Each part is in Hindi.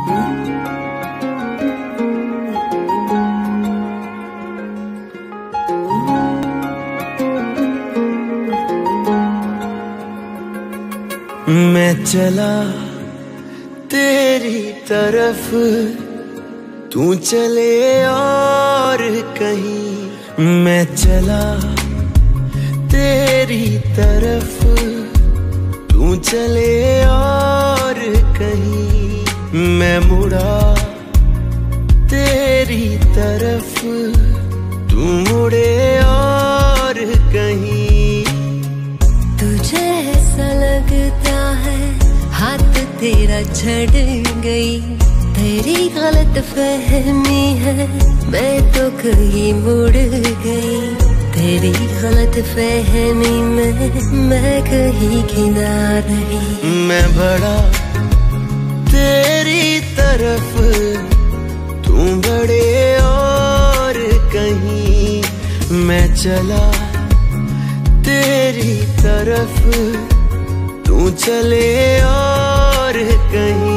मैं चला तेरी तरफ, तू चले और कहीं। मैं चला तेरी तरफ, तू चले और कहीं। मैं मुड़ा तेरी तरफ, तू मुड़े और कहीं। तुझे ऐसा लगता है हाथ तेरा छड़ गई, तेरी गलत फहमी है, मैं तो कहीं मुड़ गई। तेरी गलत फहमी में मैं कहीं किना रही। मैं बढ़ा तेरी तरफ, तू बढ़े और कहीं। मैं चला तेरी तरफ, तू चले और कहीं।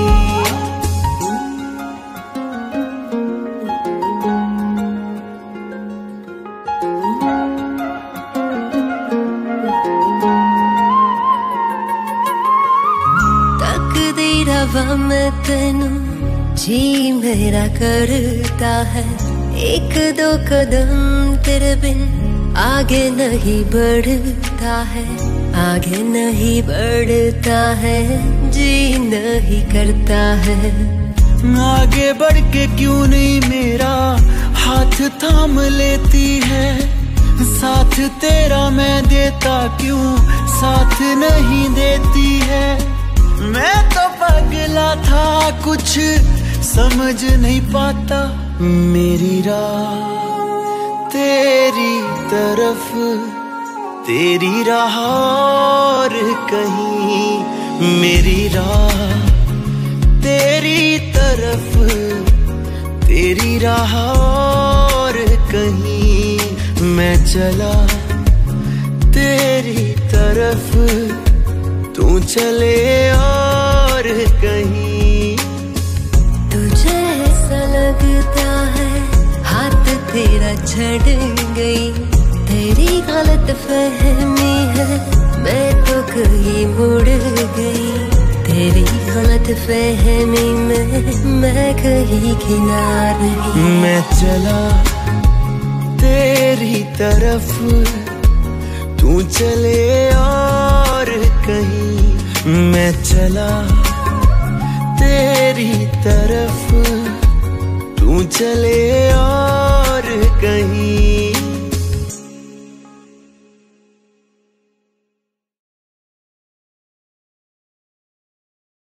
तकदीर हवा में तेनू जी मेरा करता है। एक दो कदम तेरे बिन आगे नहीं बढ़ता है, आगे नहीं बढ़ता है, जी नहीं करता है। आगे बढ़ के क्यों नहीं मेरा हाथ थाम लेती है। साथ तेरा मैं देता क्यों साथ नहीं देती है। मैं तो पगला था कुछ समझ नहीं पाता। मेरी राह तेरी तरफ, तेरी राह और कहीं। मेरी राह तेरी तरफ, तेरी राह और कहीं। मैं चला तेरी तरफ, तू चले और कहीं। तुझे ऐसा लगता है हाथ तेरा छड़ गई, तेरी गलत फहमी है, मैं तो कहीं मुड़ गई। तेरी गलत फहमी में मैं कहीं किना रही। मैं चला तेरी तरफ, तू चले और कहीं। मैं चला तेरी तरफ, तू चले